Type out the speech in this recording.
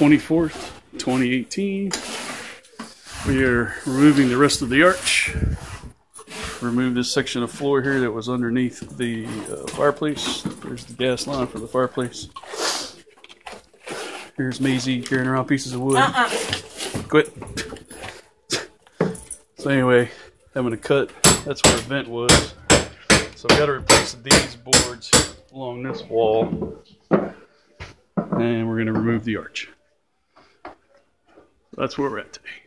24th, 2018. We are removing the rest of the arch. Remove this section of floor here that was underneath the fireplace. There's the gas line for the fireplace. Here's Maisie carrying around pieces of wood. Quit. So anyway, having a cut. That's where the vent was. So I've got to replace these boards along this wall. And we're going to remove the arch. That's where we're at today.